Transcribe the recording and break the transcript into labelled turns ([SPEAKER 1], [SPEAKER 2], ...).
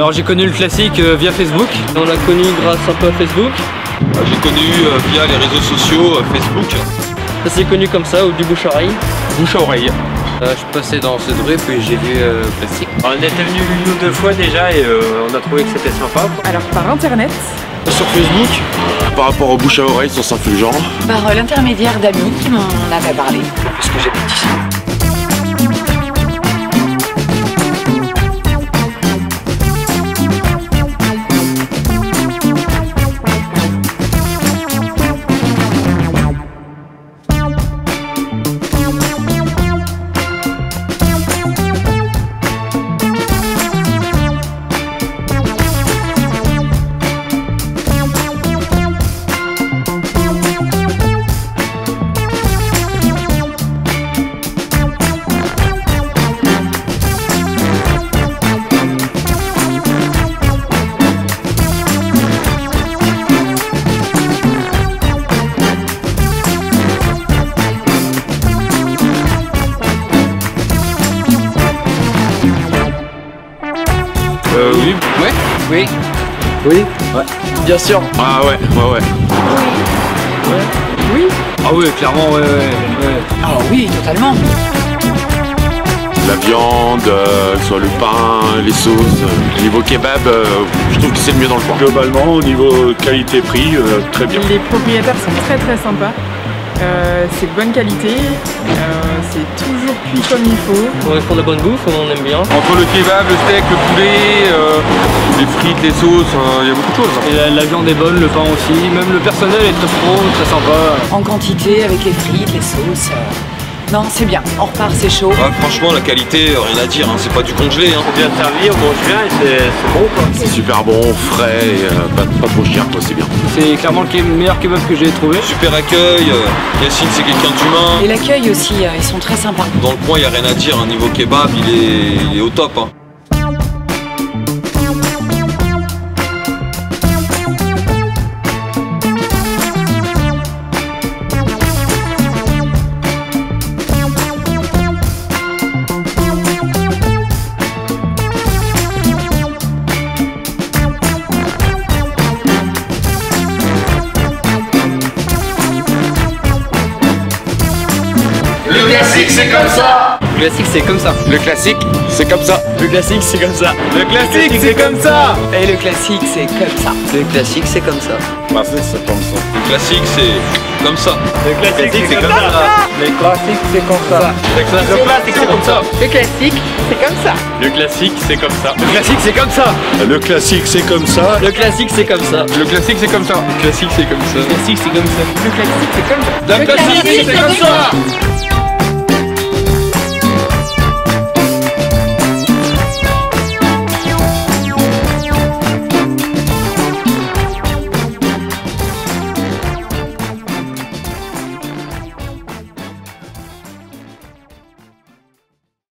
[SPEAKER 1] Alors j'ai connu le classique via Facebook.
[SPEAKER 2] On l'a connu grâce un peu à Facebook.
[SPEAKER 3] J'ai connu via les réseaux sociaux, Facebook.
[SPEAKER 2] Ça s'est connu comme ça, ou du bouche à oreille.
[SPEAKER 1] Bouche à oreille.
[SPEAKER 4] Je passais dans ce bruit puis j'ai vu classique.
[SPEAKER 5] On était venu une ou deux fois déjà et on a trouvé que c'était sympa.
[SPEAKER 6] Alors par internet.
[SPEAKER 3] Sur Facebook. Par rapport au bouche à oreille sur Saint-Fulgent.
[SPEAKER 7] Par l'intermédiaire d'amis qui m'en avaient parlé.
[SPEAKER 4] Parce que j'habite ici.
[SPEAKER 3] Oui.
[SPEAKER 4] Ouais. Oui.
[SPEAKER 2] Oui.
[SPEAKER 3] Ouais.
[SPEAKER 2] Bien sûr.
[SPEAKER 3] Ah ouais.
[SPEAKER 6] Oui.
[SPEAKER 1] Ah oui, clairement, ouais.
[SPEAKER 7] Ah oui, totalement.
[SPEAKER 3] La viande, soit le pain, les sauces. Niveau kebab, je trouve que c'est le mieux dans le coin. Globalement, au niveau qualité-prix, très bien.
[SPEAKER 6] Les propriétaires sont très sympas. C'est de bonne qualité, c'est toujours cuit comme il faut.
[SPEAKER 2] On est pour de la bonne bouffe, on aime bien.
[SPEAKER 3] Entre le kebab, le steak, le poulet, les frites, les sauces, il y a beaucoup de choses.
[SPEAKER 1] Et la viande est bonne, le pain aussi. Même le personnel est très pro, très sympa.
[SPEAKER 7] En quantité, avec les frites, les sauces. Non, c'est bien. On repart, c'est chaud.
[SPEAKER 3] Ouais, franchement, la qualité, rien à dire, hein, c'est pas du congelé. Hein.
[SPEAKER 5] Bien servi, on mange bien et c'est bon quoi.
[SPEAKER 3] C'est super bon, frais, et, pas trop cher, quoi, c'est bien.
[SPEAKER 1] C'est clairement le meilleur kebab que j'ai trouvé.
[SPEAKER 3] Super accueil, Yacine c'est quelqu'un d'humain.
[SPEAKER 7] Et l'accueil aussi, ils sont très sympas.
[SPEAKER 3] Dans le coin, il n'y a rien à dire, hein. Niveau kebab, il est au top. Hein.
[SPEAKER 4] Le classique c'est comme ça. Le classique c'est comme ça.
[SPEAKER 3] Le classique, c'est comme ça.
[SPEAKER 2] Le classique, c'est comme ça.
[SPEAKER 1] Le classique, c'est comme ça.
[SPEAKER 7] Et le classique, c'est comme ça.
[SPEAKER 4] Le classique c'est comme ça.
[SPEAKER 3] C'est comme ça. Le classique, c'est comme ça.
[SPEAKER 2] Le classique, c'est comme ça.
[SPEAKER 5] Les classiques c'est comme ça.
[SPEAKER 2] Le classique, c'est comme ça.
[SPEAKER 7] Le classique, c'est comme ça.
[SPEAKER 5] Le classique c'est comme ça.
[SPEAKER 1] Le classique, c'est comme ça.
[SPEAKER 3] Le classique, c'est comme ça.
[SPEAKER 2] Le classique, c'est comme ça.
[SPEAKER 1] Le classique, c'est comme ça.
[SPEAKER 2] Le classique, c'est comme ça.
[SPEAKER 6] Le classique, c'est comme ça.
[SPEAKER 1] Le classique, c'est comme ça.